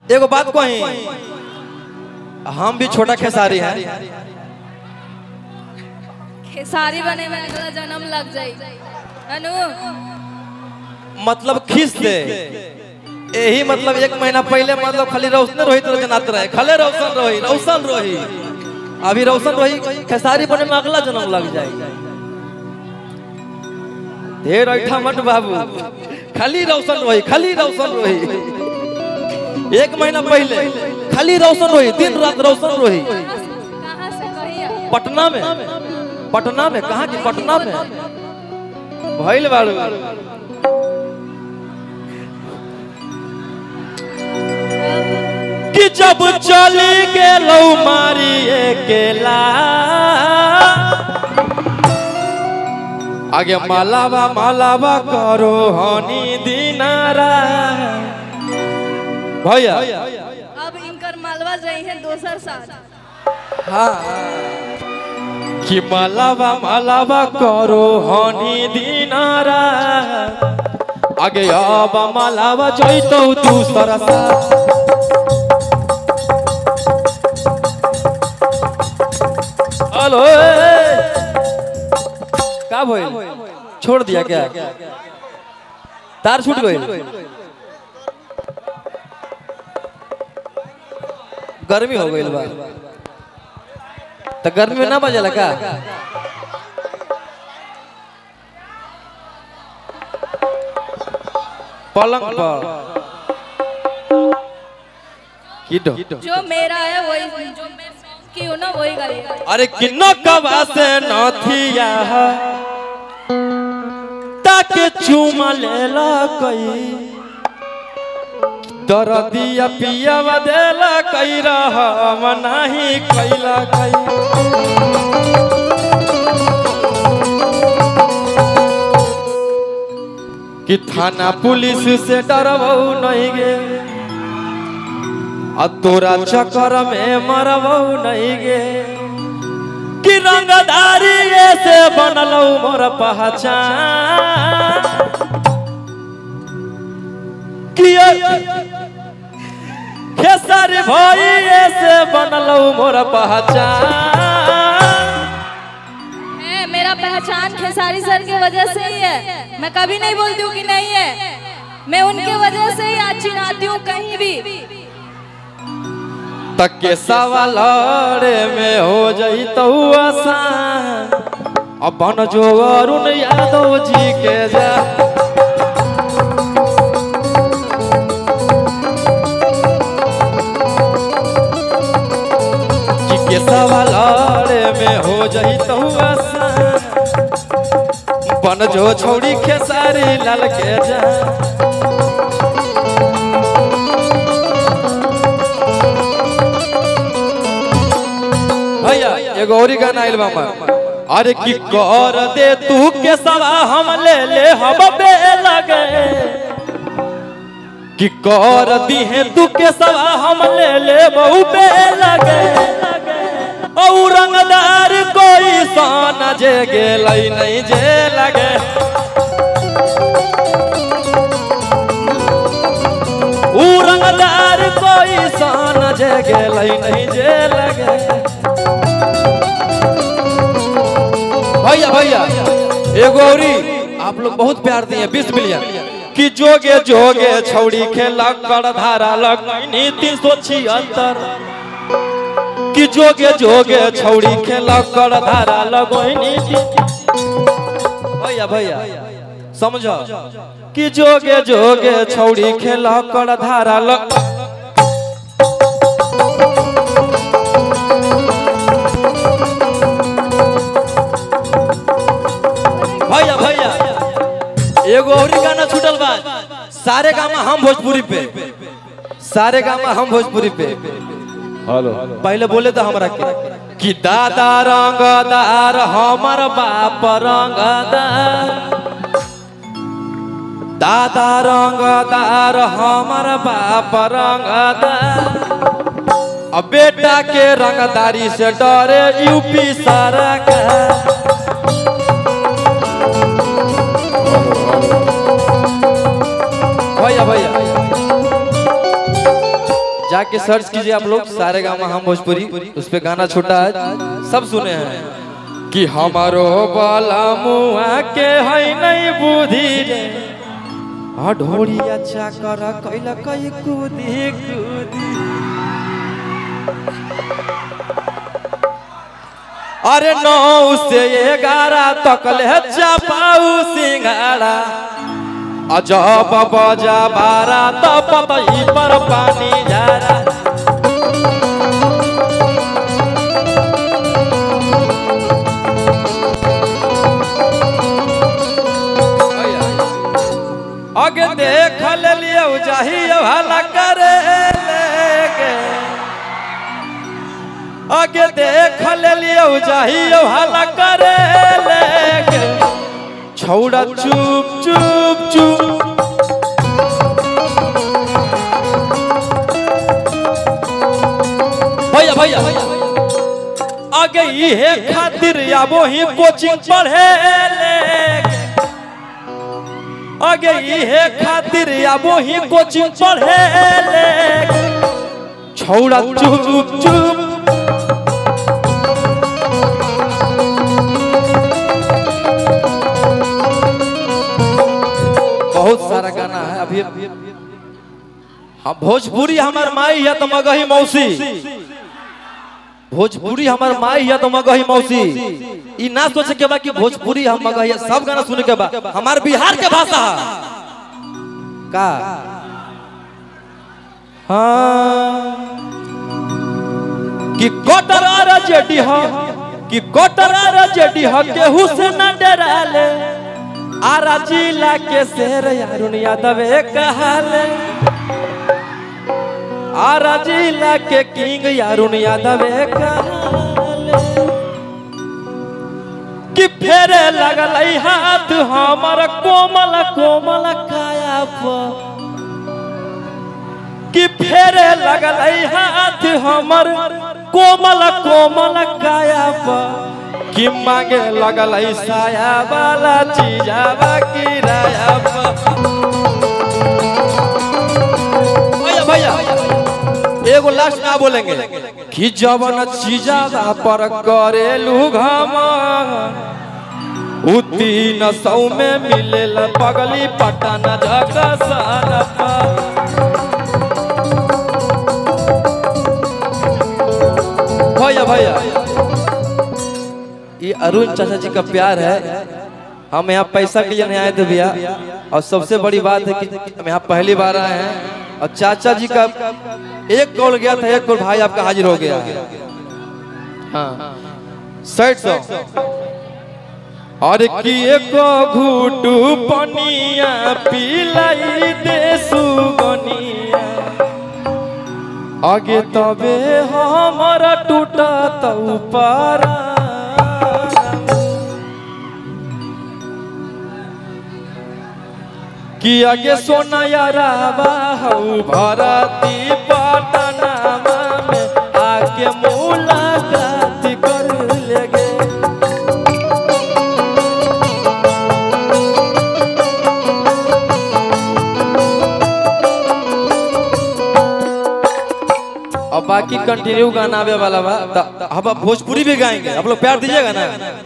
एगो बात कही, हम भी छोटा खेसारी हैं। खेसारी बने में अगला जन्म लग जाए अनु। मतलब खींच दे यही मतलब 1 महीना पहले मतलब खाली रोशन रोहित जनात रहे, खाले रोशन रोही अभी रोशन रोही खेसारी बने में अगला जन्म लग जाए। ढेर ऐठा मत बाबू, खाली रोशन रोही 1 महीना पहले खाली रोशन रोही, दिन रात रोशन रोही। कहां से कहिए? पटना में कहाँ की पटना में भइल बाड़ू। कि जब चली के लौ मारी अकेला आगे मालावा करो हनी दिनारा। भैया अब इनकर मालवा जाई है दोसर साथ। हाँ कि मालावा करो हनी दिनारा आगे अब मालावा जइतो दूसरा साथ। हेलो का भइल? छोड़ दिया क्या? तार छूट गई? गर्मी हो गई बा तो गर्मी में ना बजेला का? पलंग पर जो मेरा है वही, जो मैं सॉन्ग की हूँ ना वही करेगा। अरे किन्नो कबा से नथिया ताके चूमा लेला कई दरदिया पिया देला कई रहा मनाही कैला कई। कि थाना पुलिस से डरबौ नहीं गे आ तोरा चक्कर में मरबौ नहीं गे। कि रंगदारी से बनलौ मोर पहचान। कि खेसारी भइए से बनलौ मोर पहचान। मेरा पहचान खेसारी सर की वजह से ही है। मैं कभी नहीं बोलती हूँ कि नहीं है, मैं उनके वजह से ही आज चिन्हाती हूँ कहीं भी। तक के सवाल में हो जाई तो आसान अब बन जो अरुण यादव जी के जा। के सवाल में हो जाई तो आसान बन जो छोड़ी खेसारी लाल के जा। भैया एगो और गाना आइल बा हमार। अरे की कर दे तू के सवा हम ले हम बे लगे। कि कर दी है तू के सवा हम ले बहु बे लगे। और रंगदार कोई सान जे गेलै नहीं जे लगे। ऊ रंगदार कोई सान जे गेलै नहीं जे लगे। भैया एगो औरी आप लोग बहुत प्यार दिए 20 मिलियन। कि जोगे जोगे छौड़ी खेला कर धारा लगनी 376। कि जोगे जोगे छौड़ी खेला कर धारा लगनी। भैया समझो कि जोगे जोगे छौड़ी खेला कर धारा लग। भैया एगो और गाना छूटल बा सारे गामा हम भोजपुरी पे। सारे गामा हम भोजपुरी पे। हेलो पहले बोले तो हमरा के कि दादा रंगदार हमर बाप रंगदार। दादा रंगदार हमर बाप रंगदार। अब बेटा के रंगदारी से डरे यूपी सरकार। भैया जाके सर्च कीजिए आप लोग, सारे गामा हम भोजपुरी, उस पे गाना छोटा है, सब सुने हैं कि हमारो बाला मुआ के है नहीं बुद्धि रे ढोड़ी अच्छा कर कैला कई कूदी कूदी। अरे 9 से 11 तक ले चपाऊ सिंघाड़ा अजब बजा 12 तब पतई पर पानी जारा। आगे देख ले लियो चाहिए भला करे लेके, आगे देख ले लियो चाहिए भला करे लेके, छौड़ा चुप चुप चुप। भैया भैया आगे ये खातिर आबो ही कोचिंग पढ़े लेके, आगे ये खातिर आबो ही कोचिंग पढ़े लेके, छौड़ा चुप चुप। बहुत सारा गाना है अभी। हम भोजपुरी हमार माई है तो मगही मौसी, भोजपुरी हमार माई है तो मगही मौसी। ई ना सोचे के बा कि भोजपुरी हम मगही, सब गाना सुने के बा हमार बिहार के भाषा का। हाँ कि कोटरा जेडी हो, कि कोटरा जेडी हो केहू से न डराले, आरा जिला के शेर अरुण यादव कहाले, आरा जिला के किंग अरुण यादव कहाले। कि फेरे लगल हाथ हमर कोमल कोमल काया पर, कि फेरे लगल हाथ हमर कोमल कोमल काया पर, कि मांगे लगल साया वाला चीजावा किराया पर। भैया भैया एगो लास्ट ना बोलेंगे कि जवन चीजावा पर करेलू घमा, उ 300 में मिलेल पगली पटना जगसान पर। भैया भैया ये अरुण चाचा जी का प्यार है, हम यहाँ पैसा के लिए नहीं आए थे भैया, और सबसे बड़ी बात है कि हम यहाँ पहली बार आए हैं, और चाचा जी का एक कॉल गया था, एक कॉल भाई आपका हाजिर हो गया है। हाँ सैड सॉन्ग। और कि एको घूटू पनिया पिलाई दे सुगनिया, आगे तबे हमारा टूटा तो पारा। कि आगे सोना यारा हऊ भरती पटना में आके मुलाकात कर लेगे। अब बाकी कंटिन्यू गाना आवे वाला बा, अब भोजपुरी भी गाएंगे, आप लोग प्यार दीजिएगा ना।